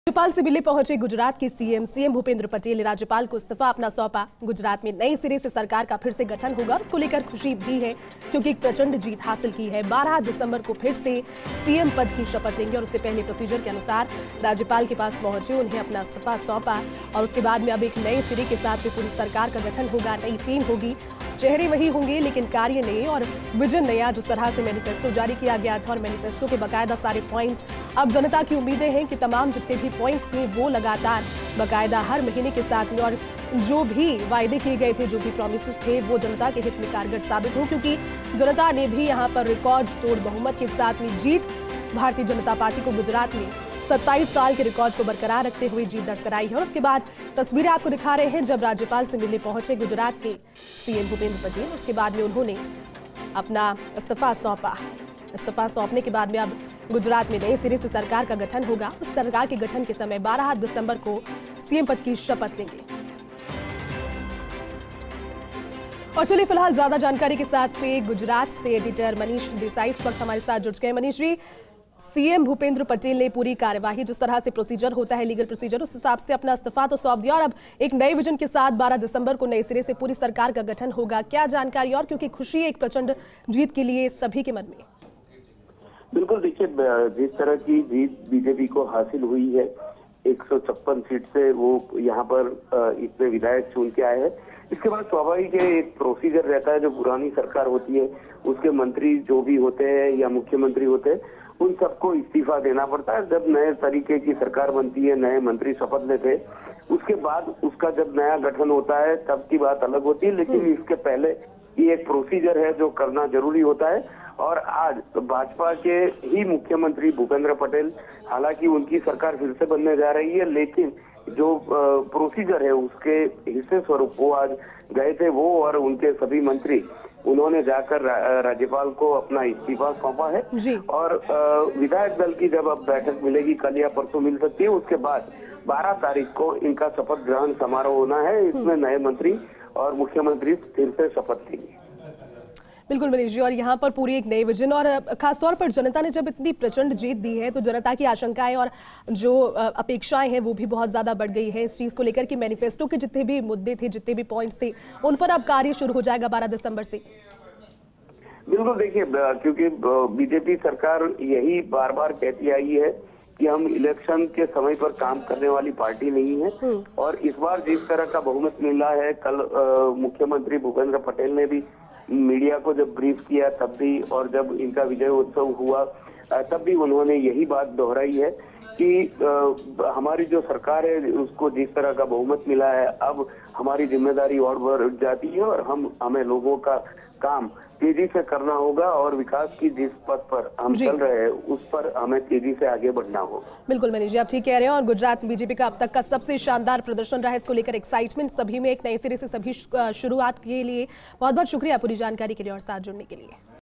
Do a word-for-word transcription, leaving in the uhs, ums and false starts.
राज्यपाल से मिलने पहुंचे गुजरात के सीएम सीएम भूपेंद्र पटेल ने राज्यपाल को इस्तीफा अपना सौंपा। गुजरात में नए सिरे से सरकार का फिर से गठन होगा, उसको लेकर खुशी भी है क्योंकि एक प्रचंड जीत हासिल की है। बारह दिसंबर को फिर से सीएम पद की शपथ लेंगे और उससे पहले प्रोसीजर के अनुसार राज्यपाल के पास पहुंचे, उन्हें अपना इस्तीफा सौंपा और उसके बाद में अब एक नए सिरे के साथ में पूरी सरकार का गठन होगा। नई टीम होगी, चेहरे वही होंगे लेकिन कार्य नए और विजन नया। जिस तरह से मैनिफेस्टो जारी किया गया था और मैनिफेस्टो के बकायदा सारे पॉइंट्स, अब जनता की उम्मीदें हैं कि तमाम जितने भी पॉइंट्स थे वो लगातार बकायदा हर महीने के साथ में और जो भी वायदे किए गए थे, जो भी प्रॉमिसेस थे, वो जनता के हित में कारगर साबित हो, क्योंकि जनता ने भी यहाँ पर रिकॉर्ड तोड़ बहुमत के साथ में जीत भारतीय जनता पार्टी को गुजरात में सत्ताईस साल के रिकॉर्ड को बरकरार रखते हुए जीत दर्ज कराई है। और उसके बाद तस्वीरें आपको दिखा रहे हैं जब राज्यपाल से मिलने पहुंचे गुजरात के सीएम भूपेंद्र पटेल। उसके बाद में उन्होंने अपना इस्तीफा सौंपा। इस्तीफा सौंपने के बाद में अब गुजरात में नए सिरे से सरकार का गठन होगा। उस सरकार के गठन के समय बारह दिसंबर को सीएम पद की शपथ लेंगे। और चलिए फिलहाल ज्यादा जानकारी के साथ में गुजरात से एडिटर मनीष देसाई इस वक्त हमारे साथ जुड़ गए। मनीष जी, सीएम भूपेंद्र पटेल ने पूरी कार्यवाही, जिस तरह से प्रोसीजर होता है, लीगल प्रोसीजर, उस हिसाब से अपना इस्तीफा तो सौंप दिया और अब एक नए विजन के साथ बारह दिसंबर को नए सिरे से पूरी सरकार का गठन होगा। क्या जानकारी, और क्योंकि खुशी एक प्रचंड जीत के लिए सभी के मन में। बिल्कुल, देखिए जिस तरह की जीत बीजेपी को हासिल हुई है, एक सौ छप्पन सीट से वो यहाँ पर इतने विधायक चुन के आए हैं। इसके बाद स्वाभाविक है एक प्रोसीजर रहता है, जो पुरानी सरकार होती है उसके मंत्री जो भी होते हैं या मुख्यमंत्री होते हैं उन सबको इस्तीफा देना पड़ता है। जब नए तरीके की सरकार बनती है, नए मंत्री शपथ लेते हैं, उसके बाद उसका जब नया गठन होता है तब की बात अलग होती है। लेकिन इसके पहले ये एक प्रोसीजर है जो करना जरूरी होता है। और आज भाजपा के ही मुख्यमंत्री भूपेंद्र पटेल, हालांकि उनकी सरकार फिर से बनने जा रही है, लेकिन जो प्रोसीजर है उसके हिस्से स्वरूप वो आज गए थे। वो और उनके सभी मंत्री, उन्होंने जाकर राज्यपाल को अपना इस्तीफा सौंपा है। और विधायक दल की जब अब बैठक मिलेगी, कल या परसों मिल सकती है, उसके बाद बारह तारीख को इनका शपथ ग्रहण समारोह होना है। इसमें नए मंत्री और मुख्यमंत्री फिर से शपथ लेंगे। बिल्कुल मनीष जी, और यहाँ पर पूरी एक नई विजन और खासतौर पर जनता ने जब इतनी प्रचंड जीत दी है तो जनता की आशंकाएं और जो अपेक्षाएं हैं वो भी बहुत ज्यादा बढ़ गई है इस चीज को लेकर कि मैनिफेस्टो के जितने भी मुद्दे थे, जितने भी पॉइंट्स थे, उन पर अब कार्य शुरू हो जाएगा बारह दिसंबर से। बिल्कुल, देखिए क्योंकि बीजेपी सरकार यही बार बार कहती आई है कि हम इलेक्शन के समय पर काम करने वाली पार्टी नहीं है। और इस बार जिस तरह का बहुमत मिला है, कल मुख्यमंत्री भूपेंद्र पटेल ने भी मीडिया को जब ब्रीफ किया तब भी, और जब इनका विजय उत्सव हुआ तब भी उन्होंने यही बात दोहराई है कि आ, हमारी जो सरकार है उसको जिस तरह का बहुमत मिला है, अब हमारी जिम्मेदारी और बढ़ जाती है और हम हमें लोगों का काम तेजी से करना होगा और विकास की जिस पथ पर हम चल रहे हैं उस पर हमें तेजी से आगे बढ़ना होगा। बिल्कुल मनीष जी, आप ठीक कह रहे हैं। और गुजरात में बीजेपी का अब तक का सबसे शानदार प्रदर्शन रहा है, इसको लेकर एक्साइटमेंट सभी में, एक नए सिरे से सभी शुरुआत के लिए बहुत बहुत शुक्रिया पूरी जानकारी के लिए और साथ जुड़ने के लिए।